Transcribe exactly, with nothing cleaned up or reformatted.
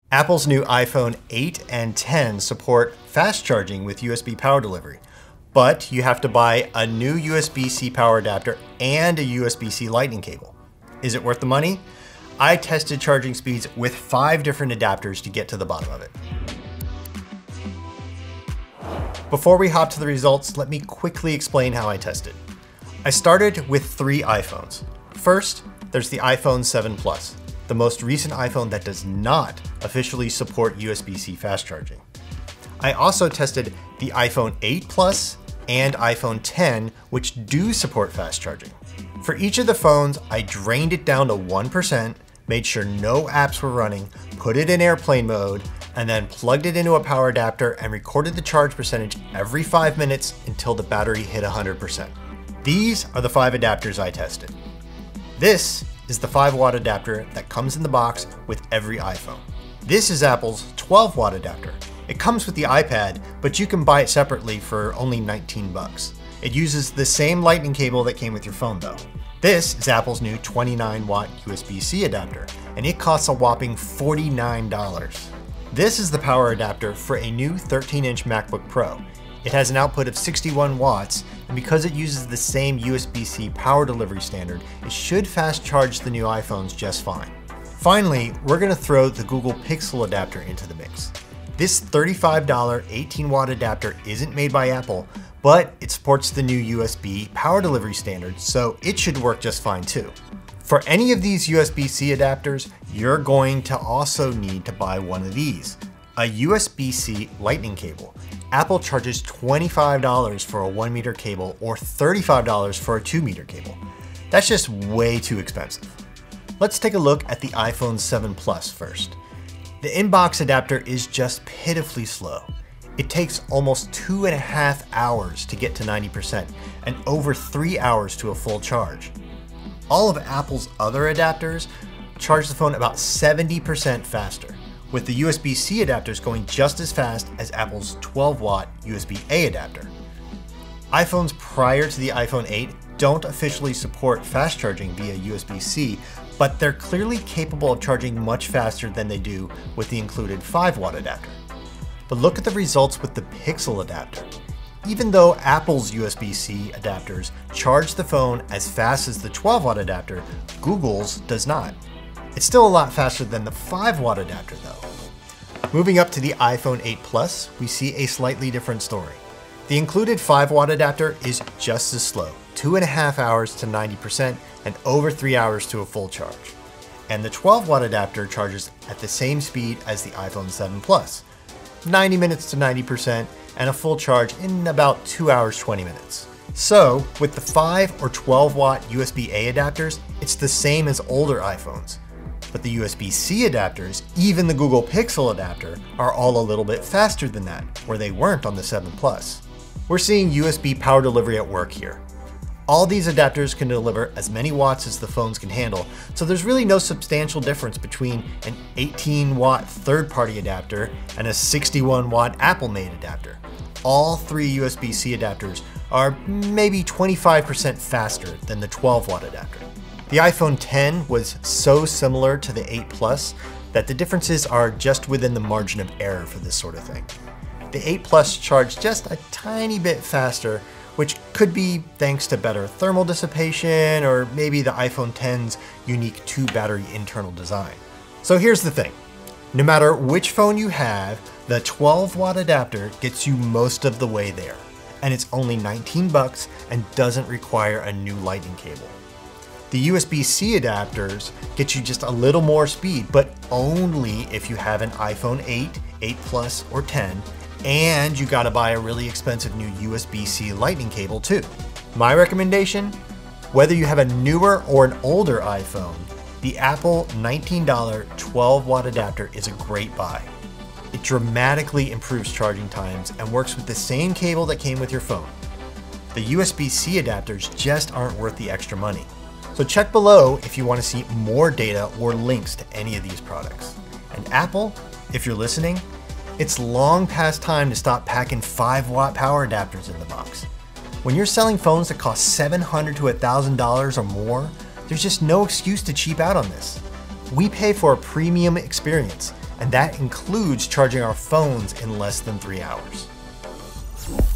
Apple's new iPhone eight and ten support fast charging with U S B power delivery, but you have to buy a new U S B C power adapter and a U S B C lightning cable. Is it worth the money? I tested charging speeds with five different adapters to get to the bottom of it. Before we hop to the results, let me quickly explain how I tested. I started with three iPhones. First, there's the iPhone seven Plus, the most recent iPhone that does not officially support U S B C fast charging. I also tested the iPhone eight Plus and iPhone ten, which do support fast charging. For each of the phones, I drained it down to one percent, made sure no apps were running, put it in airplane mode, and then plugged it into a power adapter and recorded the charge percentage every five minutes until the battery hit one hundred percent. These are the five adapters I tested. This is the five watt adapter that comes in the box with every iPhone. This is Apple's twelve watt adapter. It comes with the iPad, but you can buy it separately for only nineteen bucks. It uses the same lightning cable that came with your phone though. This is Apple's new twenty-nine watt U S B C adapter, and it costs a whopping forty-nine dollars. This is the power adapter for a new thirteen inch MacBook Pro. It has an output of sixty-one watts, and because it uses the same U S B C power delivery standard, it should fast charge the new iPhones just fine. Finally, we're going to throw the Google Pixel adapter into the mix. This thirty-five dollar eighteen watt adapter isn't made by Apple, but it supports the new U S B power delivery standard, so it should work just fine too. For any of these U S B C adapters, you're going to also need to buy one of these, a U S B C lightning cable. Apple charges twenty-five dollars for a one meter cable or thirty-five dollars for a two meter cable. That's just way too expensive. Let's take a look at the iPhone seven Plus first. The inbox adapter is just pitifully slow. It takes almost two and a half hours to get to ninety percent and over three hours to a full charge. All of Apple's other adapters charge the phone about seventy percent faster, with the U S B C adapters going just as fast as Apple's twelve watt U S B A adapter. iPhones prior to the iPhone eight don't officially support fast charging via U S B C, but they're clearly capable of charging much faster than they do with the included five watt adapter. But look at the results with the Pixel adapter. Even though Apple's U S B C adapters charge the phone as fast as the twelve watt adapter, Google's does not. It's still a lot faster than the five watt adapter though. Moving up to the iPhone eight Plus, we see a slightly different story. The included five watt adapter is just as slow, two and a half hours to ninety percent and over three hours to a full charge. And the twelve watt adapter charges at the same speed as the iPhone seven Plus, ninety minutes to ninety percent and a full charge in about two hours twenty minutes. So with the five or twelve watt U S B A adapters, it's the same as older iPhones. But the U S B C adapters, even the Google Pixel adapter, are all a little bit faster than that, where they weren't on the seven Plus. We're seeing U S B power delivery at work here. All these adapters can deliver as many watts as the phones can handle, so there's really no substantial difference between an eighteen watt third-party adapter and a sixty-one watt Apple-made adapter. All three U S B C adapters are maybe twenty-five percent faster than the twelve watt adapter. The iPhone ten was so similar to the eight Plus that the differences are just within the margin of error for this sort of thing. The eight Plus charged just a tiny bit faster, which could be thanks to better thermal dissipation or maybe the iPhone ten's unique two battery internal design. So here's the thing, no matter which phone you have, the twelve watt adapter gets you most of the way there, and it's only nineteen bucks and doesn't require a new lightning cable. The U S B C adapters get you just a little more speed, but only if you have an iPhone eight, eight Plus, or ten, and you gotta buy a really expensive new U S B C lightning cable too. My recommendation, whether you have a newer or an older iPhone, the Apple nineteen dollar twelve watt adapter is a great buy. It dramatically improves charging times and works with the same cable that came with your phone. The U S B C adapters just aren't worth the extra money. So check below if you want to see more data or links to any of these products. And Apple, if you're listening, it's long past time to stop packing five watt power adapters in the box. When you're selling phones that cost seven hundred dollars to one thousand dollars or more, there's just no excuse to cheap out on this. We pay for a premium experience, and that includes charging our phones in less than three hours.